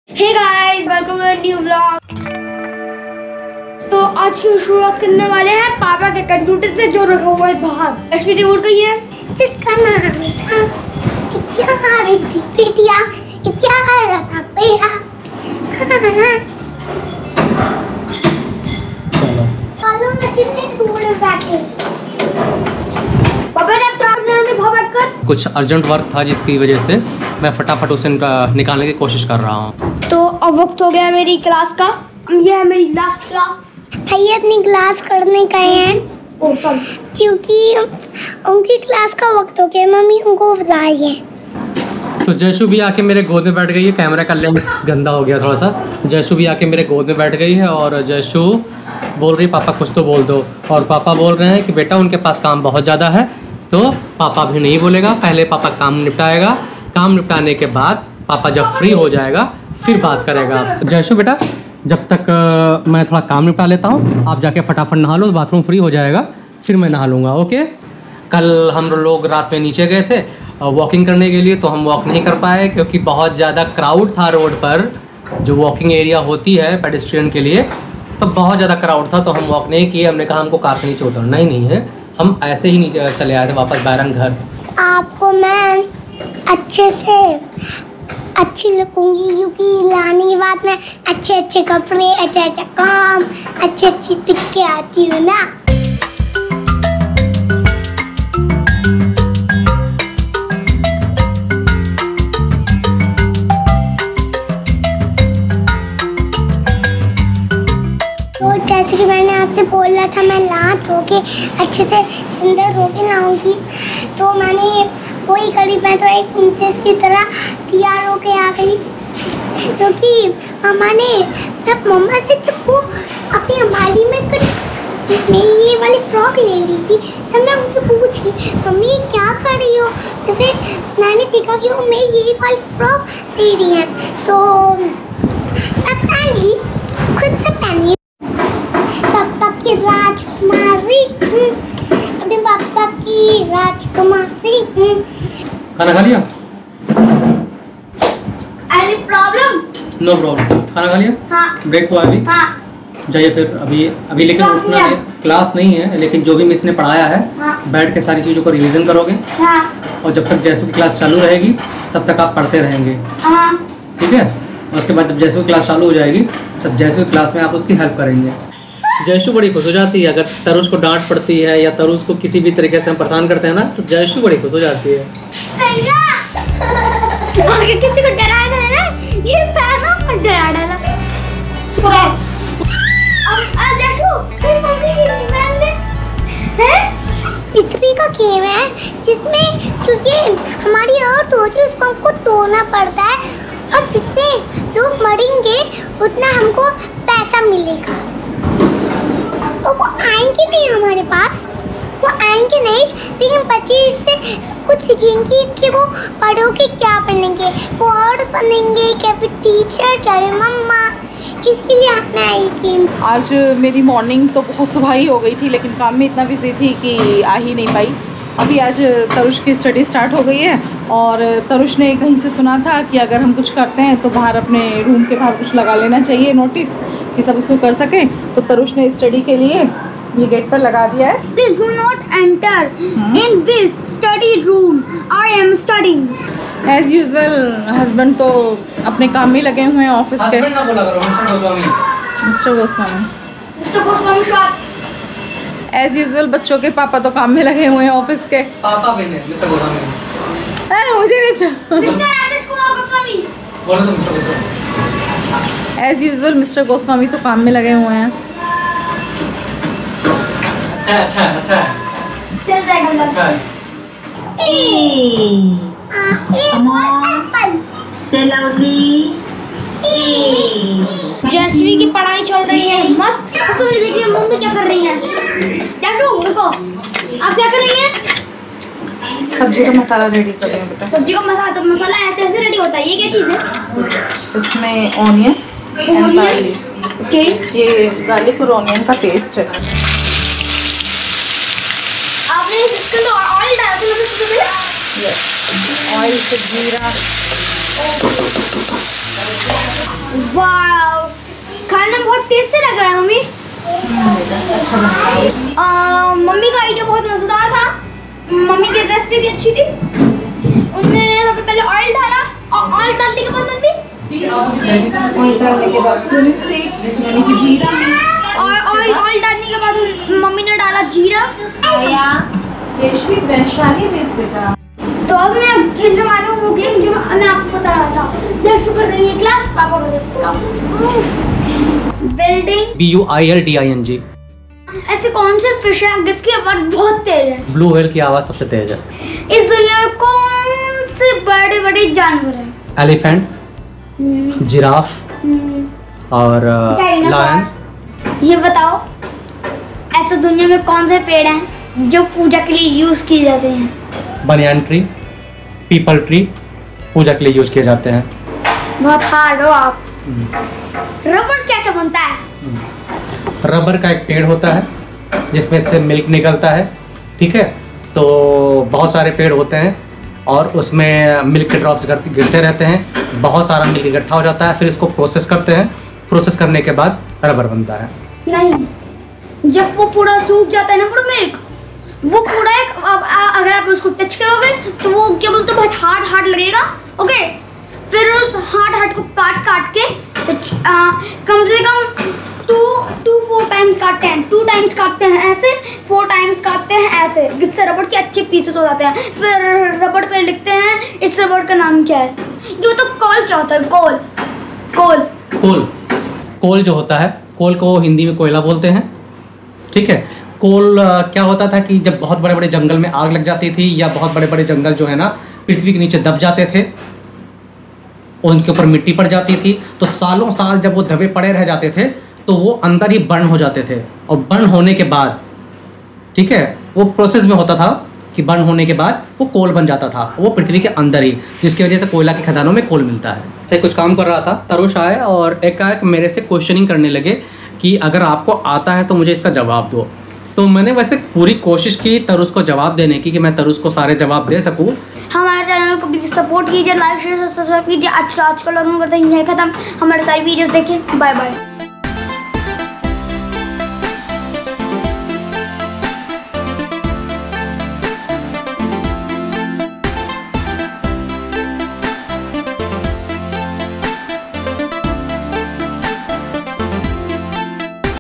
Hey guys, welcome to new vlog. तो आज की शुरुआत करने वाले हैं पापा के कंप्यूटर से जो रखा हुआ है बाहर। अश्विनी उड़ गई है जिसका नाम था प्यारी सी बेटिया, प्यारा सा बेटा। चलो मैं कितने दूर बैठे। पापा ने प्रार्थना में भाग कर कुछ अर्जेंट वर्क था जिसकी वजह से मैं फटाफट उसे निकालने की कोशिश कर रहा हूँ। तो अब वक्त हो गया मेरी क्लास का। ये है मेरी लास्ट क्लास। भैया अपनी क्लास करने गए हैं क्योंकि उनकी क्लास का वक्त हो गया। मम्मी उनको बताइए। तो जयशु भी आके मेरे गोद में बैठ गई है। कैमरा का लेंस गंदा हो गया थोड़ा सा। जयशु भी आके मेरे गोद में बैठ गई है और जयशु बोल रही पापा कुछ तो बोल दो, और पापा बोल रहे हैं कि बेटा उनके पास काम बहुत ज़्यादा है तो पापा भी नहीं बोलेगा, पहले पापा काम निपटाएगा, काम निपटाने के बाद पापा जब फ्री हो जाएगा फिर बात करेगा आपसे। जयशु बेटा जब तक मैं थोड़ा काम निपटा लेता हूँ, आप जाके फटाफट नहा लो, बाथरूम फ्री हो जाएगा फिर मैं नहा लूँगा। ओके। कल हम लोग रात में नीचे गए थे वॉकिंग करने के लिए, तो हम वॉक नहीं कर पाए क्योंकि बहुत ज़्यादा क्राउड था रोड पर। जो वॉकिंग एरिया होती है पेडेस्ट्रियन के लिए, तो बहुत ज़्यादा क्राउड था, तो हम वॉक नहीं किए। हमने कहा हमको कार से नीचे उतरना ही नहीं है, हम ऐसे ही नीचे चले आए थे वापस बैरंग घर। आपको मैं अच्छे से अच्छी लगूंगी क्योंकि लाने के बाद मैं अच्छे अच्छे कपड़े, अच्छा अच्छा काम, अच्छी अच्छी दिख के आती हूँ ना। तो जैसे कि मैंने आपसे बोला था मैं लात होके अच्छे से सुंदर होके लाऊंगी, तो मैंने वही करी। मैं तो एक प्रिंसेस की तरह तैयार होके आ गई क्योंकि मम्मा से जब वो अपनी अलमारी में मैं ये वाली फ्रॉक ले ली थी, तब मैं उनसे पूछी मम्मी क्या कर रही हो, तो फिर मैंने देखा कि वो मेरी ये वाली फ्रॉक दे रही है, तो अब पहनी खुद से पहनी। पापा की राजकुमारी, अपने पापा की राजकुमारी। खाना खा लिया? अरे प्रॉब्लम? No problem. खाना खा लिया? हाँ। ब्रेक हुआ अभी? हाँ। जाइए फिर अभी लेकिन उठना है। क्लास नहीं है लेकिन जो भी मिस ने पढ़ाया है, हाँ, बैठ के सारी चीज़ों को रिवीजन करोगे। हाँ। और जब तक जैसू की क्लास चालू रहेगी तब तक आप पढ़ते रहेंगे। हाँ। ठीक है। और उसके बाद जब जैसू की क्लास चालू हो जाएगी तब जैसू की क्लास में आप उसकी हेल्प करेंगे। जयशु बड़ी खुश हो जाती है अगर तरुष को डांट पड़ती है या तरुष को किसी भी तरीके से हम परेशान करते हैं ना, तो जयशु बड़ी खुश हो जाती है। किसी को डरा डाला, ये पैरों पर डरा डाला। पितरी का गेम है जिसमें क्योंकि हमारी अर्थ होती है उसको हमको तोड़ना पड़ता है, और जितने लोग मरेंगे उतना हमको पैसा मिलेगा। तो वो आएंगे नहीं हमारे पास, वो आएंगे नहीं, लेकिन बच्चे इससे कुछ सीखेंगे कि वो बड़ों के क्या बनेंगे, वो औरत बनेंगे, क्या फिर टीचर, क्या फिर मम्मा। किसके लिए आपने आई गेम? आज मेरी मॉर्निंग तो बहुत सुबह ही हो गई थी, लेकिन काम में इतना बिजी थी कि आ ही नहीं पाई। अभी आज तरुष की स्टडी स्टार्ट हो गई है, और तरुष ने कहीं से सुना था कि अगर हम कुछ करते हैं तो बाहर अपने रूम के बाहर कुछ लगा लेना चाहिए नोटिस, कि सब उसको कर सकें। तो तरुष ने स्टडी के लिए ये गेट पर लगा दिया है। Please do not enter in this study room. I am studying. As usual husband तो अपने काम में लगे हुए हैं ऑफिस के। ना बोला करो mister Goswami. Mr. Goswami sir. As usual बच्चों के पापा तो काम में लगे हुए हैं ऑफिस के। पापा भी नहीं, मिस्टर गोस्वामी। मुझे नहीं Mr. Ashish Kumar Goswami. बोलो तो mister Goswami. As usual mister Goswami तो काम में लगे हुए हैं। अच्छा है। चल जाएगा अच्छा है। जैसवी की पढ़ाई चल रही है मस्त। तो देखिए मम्मी क्या कर रही है। जैसू देखो आप क्या कर रही हैं? सब्जी का मसाला रेडी कर रही हूँ बेटा। सब्जी का मसाला, तो मसाला ऐसे ऐसे रेडी होता है। ये क्या चीज़ है? इसमें ऑनियन एंड गार्लिक। ओके। ये गार्लिक और ऑनियन का पेस्ट है। आपने इसके तो ऑयल डाला था? ऑयल से जीरा वाव, खाना बहुत टेस्टी लग रहा है मम्मी। मम्मी का आइडिया बहुत मजेदार था। मम्मी की रेसिपी भी अच्छी थी। उन्होंने सबसे पहले ऑयल डाला और ऑयल डालने के बाद मम्मी ऑयल डालने के बाद मम्मी ने डाला जीरा। तो अब मैं खेलने वाला हूँ वो गेम जो मैं आपको बता रहा था। जैसे कर रही है क्लास पापा बिल्डिंग BUILDING। ऐसे कौन से फिश है जिसकी आवाज बहुत तेज है? ब्लू व्हेल की आवाज सबसे तेज है। इस दुनिया में कौन से बड़े बड़े जानवर हैं? एलिफेंट, जिराफ और लायन। ये बताओ ऐसे दुनिया में कौन से पेड़ हैं जो पूजा के लिए यूज किए जाते हैं? बनियान ट्री, पीपल ट्री पूजा के लिए यूज किए जाते हैं। बहुत हार्ड हो आप। रबड़ कैसे बनता है? रबर का एक पेड़ होता है जिसमें से मिल्क निकलता है, ठीक है। तो बहुत सारे पेड़ होते हैं और उसमें मिल्क के ड्रॉप्स गिरते रहते हैं, बहुत सारा मिल्क इकट्ठा हो जाता है, फिर इसको प्रोसेस करते हैं। प्रोसेस करने के बाद रबर बनता है। नहीं, जब वो पूरा सूख जाता है ना पूरा मिल्क, वो पूरा एक अगर आप उसको टच करोगे तो वो क्या बोलते बहुत हार्ड लगेगा। ओके, फिर उस हार्ड को काट के कम से कम 4 टाइम्स काटते हैं। 2 टाइम्स काटते हैं ऐसे, 4 टाइम्स काटते हैं ऐसे, जिससे रबड़ के अच्छे पीसेस हो जाते हैं। फिर रबड़ पे लिखते हैं इस रबड़ का नाम क्या है। ये तो कोल क्या होता है? कोल जो होता है, कोल को हिंदी में कोयला बोलते हैं, ठीक है। कोल क्या होता था कि जब बहुत बड़े बड़े जंगल में आग लग जाती थी या बहुत बड़े बड़े जंगल जो है ना पृथ्वी के नीचे दब जाते थे, उनके ऊपर मिट्टी पड़ जाती थी, तो सालों साल जब वो दबे पड़े रह जाते थे तो वो अंदर ही बर्न हो जाते थे। और बर्न होने के बाद, ठीक है, वो प्रोसेस में होता था कि बर्न होने के बाद वो कोल बन जाता था, वो पृथ्वी के अंदर ही, जिसकी वजह से कोयला के खदानों में कोल मिलता है। ऐसे कुछ काम कर रहा था, तरुष आए और एक मेरे से क्वेश्चनिंग करने लगे कि अगर आपको आता है तो मुझे इसका जवाब दो। तो मैंने वैसे पूरी कोशिश की तरुष को जवाब देने की कि मैं तरुष को सारे जवाब दे सकूं। हमारे चैनल को प्लीज सपोर्ट कीजिए, लाइक शेयर सब्सक्राइब कीजिए। आज का व्लॉग करते हैं खत्म। हमारे सारी वीडियोस देखें। Bye bye.